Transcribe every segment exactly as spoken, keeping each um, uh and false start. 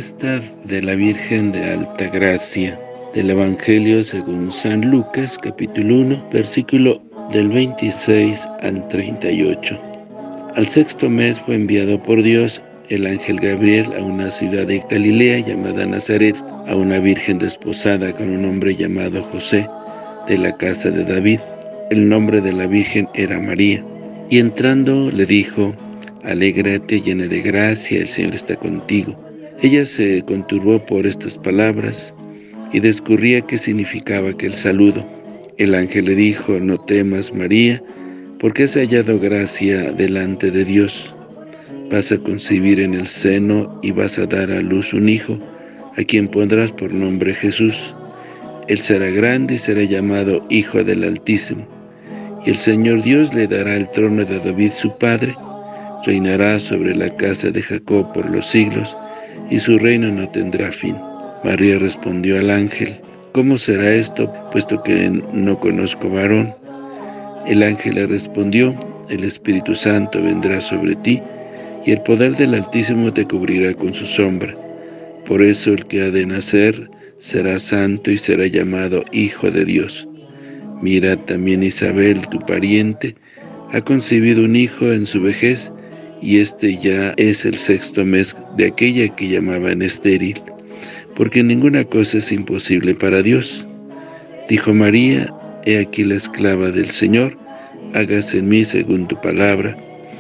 fiesta de la Virgen de Altagracia, del Evangelio según San Lucas, capítulo uno, versículo del veintiséis al treinta y ocho. Al sexto mes fue enviado por Dios el ángel Gabriel a una ciudad de Galilea llamada Nazaret, a una virgen desposada con un hombre llamado José, de la casa de David. El nombre de la virgen era María. Y entrando le dijo: «Alégrate, llena de gracia, el Señor está contigo». Ella se conturbó por estas palabras y discurría qué significaba aquel saludo. El ángel le dijo: «No temas, María, porque has hallado gracia delante de Dios. Vas a concebir en el seno y vas a dar a luz un hijo, a quien pondrás por nombre Jesús. Él será grande y será llamado Hijo del Altísimo. Y el Señor Dios le dará el trono de David su padre, reinará sobre la casa de Jacob por los siglos, y su reino no tendrá fin». María respondió al ángel: «¿Cómo será esto, puesto que no conozco varón?». El ángel le respondió: «El Espíritu Santo vendrá sobre ti, y el poder del Altísimo te cubrirá con su sombra. Por eso el que ha de nacer será santo y será llamado Hijo de Dios. Mira, también Isabel, tu pariente, ha concebido un hijo en su vejez, y este ya es el sexto mes de aquella que llamaban estéril, porque ninguna cosa es imposible para Dios». Dijo María: «He aquí la esclava del Señor, hágase en mí según tu palabra».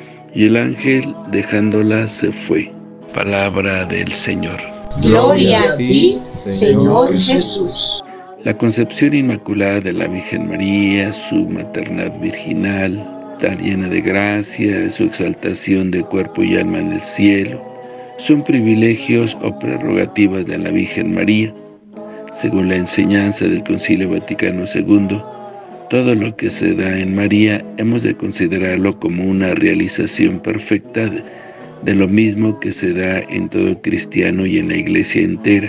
Y el ángel, dejándola, se fue. Palabra del Señor. Gloria a ti, Señor Jesús. La concepción inmaculada de la Virgen María, su maternidad virginal, tan llena de gracia, su exaltación de cuerpo y alma en el cielo, son privilegios o prerrogativas de la Virgen María. Según la enseñanza del Concilio Vaticano segundo, todo lo que se da en María hemos de considerarlo como una realización perfecta de, de lo mismo que se da en todo cristiano y en la Iglesia entera.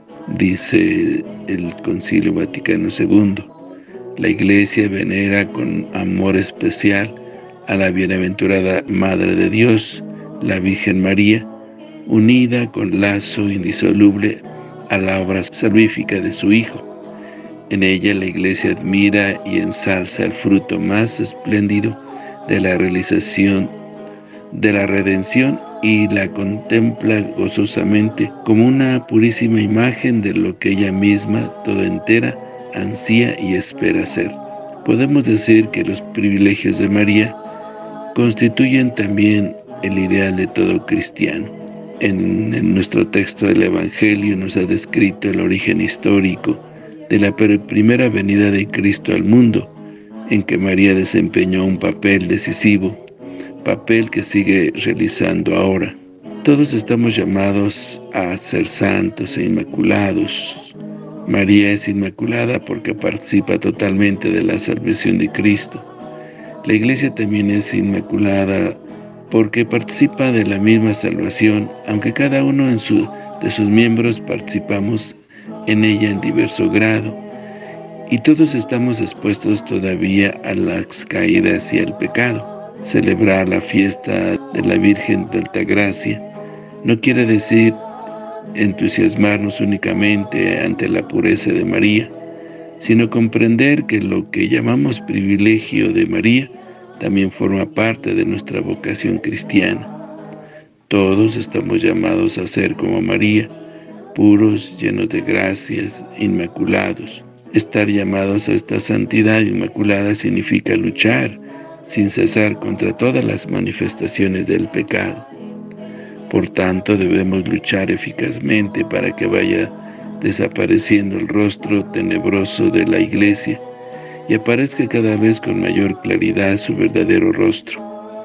Dice el Concilio Vaticano segundo, la Iglesia venera con amor especial a la bienaventurada Madre de Dios, la Virgen María, unida con lazo indisoluble a la obra salvífica de su Hijo. En ella la Iglesia admira y ensalza el fruto más espléndido de la realización de la redención y la contempla gozosamente como una purísima imagen de lo que ella misma, toda entera, ansía y espera ser. Podemos decir que los privilegios de María constituyen también el ideal de todo cristiano. En, en nuestro texto del Evangelio nos ha descrito el origen histórico de la primera venida de Cristo al mundo, en que María desempeñó un papel decisivo, papel que sigue realizando ahora. Todos estamos llamados a ser santos e inmaculados. María es inmaculada porque participa totalmente de la salvación de Cristo. La Iglesia también es inmaculada porque participa de la misma salvación, aunque cada uno en su, de sus miembros participamos en ella en diverso grado, y todos estamos expuestos todavía a las caídas y al pecado. Celebrar la fiesta de la Virgen de Altagracia no quiere decir entusiasmarnos únicamente ante la pureza de María, sino comprender que lo que llamamos privilegio de María también forma parte de nuestra vocación cristiana. Todos estamos llamados a ser como María, puros, llenos de gracias, inmaculados. Estar llamados a esta santidad inmaculada significa luchar sin cesar contra todas las manifestaciones del pecado. Por tanto, debemos luchar eficazmente para que vaya desapareciendo el rostro tenebroso de la Iglesia y aparezca cada vez con mayor claridad su verdadero rostro.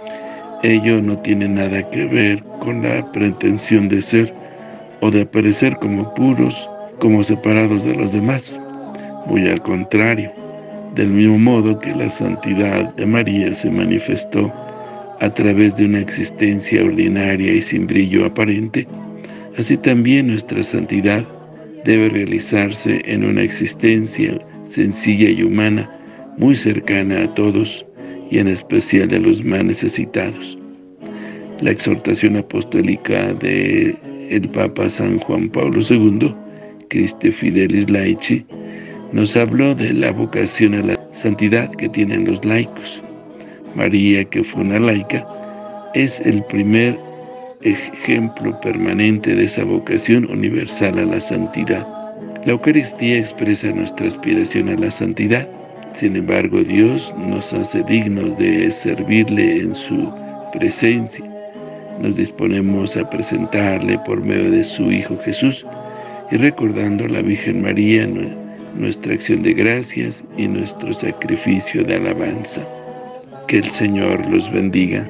Ello no tiene nada que ver con la pretensión de ser o de aparecer como puros, como separados de los demás. Muy al contrario, del mismo modo que la santidad de María se manifestó a través de una existencia ordinaria y sin brillo aparente, así también nuestra santidad debe realizarse en una existencia sencilla y humana, muy cercana a todos y en especial a los más necesitados. La exhortación apostólica de el Papa San Juan Pablo segundo, Christe Fidelis Laici, nos habló de la vocación a la santidad que tienen los laicos. María, que fue una laica, es el primer ejemplo permanente de esa vocación universal a la santidad. La Eucaristía expresa nuestra aspiración a la santidad. Sin embargo, Dios nos hace dignos de servirle en su presencia. Nos disponemos a presentarle por medio de su Hijo Jesús y recordando a la Virgen María nuestra acción de gracias y nuestro sacrificio de alabanza. Que el Señor los bendiga.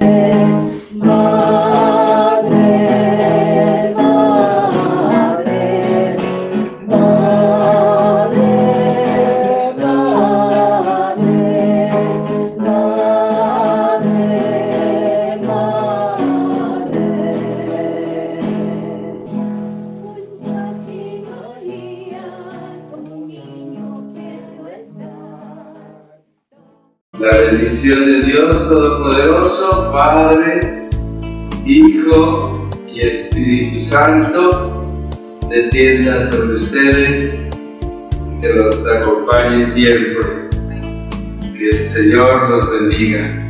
La bendición de Dios Todopoderoso, Padre, Hijo y Espíritu Santo, descienda sobre ustedes, que los acompañe siempre. Que el Señor los bendiga.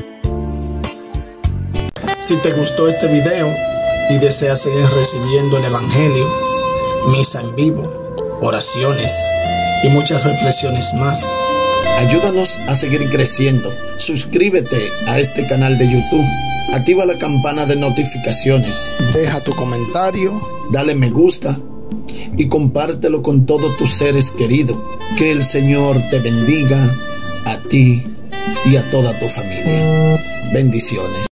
Si te gustó este video y deseas seguir recibiendo el Evangelio, misa en vivo, oraciones y muchas reflexiones más, ayúdanos a seguir creciendo. Suscríbete a este canal de YouTube. Activa la campana de notificaciones. Deja tu comentario. Dale me gusta. Y compártelo con todos tus seres queridos. Que el Señor te bendiga a ti y a toda tu familia. Bendiciones.